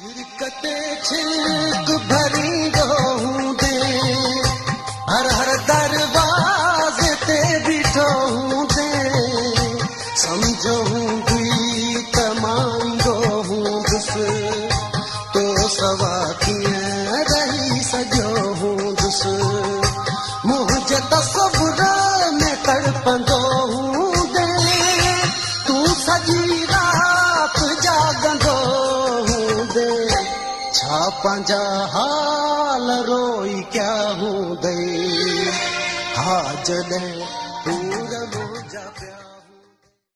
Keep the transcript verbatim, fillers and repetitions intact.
झिरकते छिलक भरी रहूं दे, हर हर दरवाजे ते बिठो दे, समझो भी तमांगो हूं दुस, तो सवा किए रही सजो हूं दुस, मुझे तस्वुर में तड़पंदो हूं दे, तू सजी रात जागंदो हूं दे, छा पंहिंजा हाल रोई क्या हूं दे, हा जॾहिं